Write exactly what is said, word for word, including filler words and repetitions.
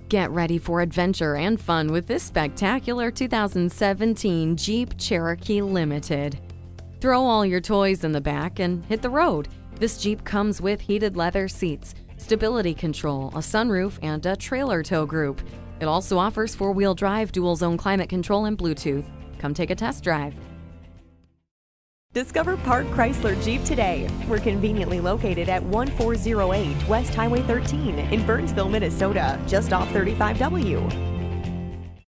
Get ready for adventure and fun with this spectacular two thousand seventeen Jeep Cherokee Limited. Throw all your toys in the back and hit the road. This Jeep comes with heated leather seats, stability control, a sunroof, and a trailer tow group. It also offers four-wheel drive, dual-zone climate control, and Bluetooth. Come take a test drive. Discover Park Chrysler Jeep today. We're conveniently located at one four zero eight West Highway thirteen in Burnsville, Minnesota, just off thirty-five W.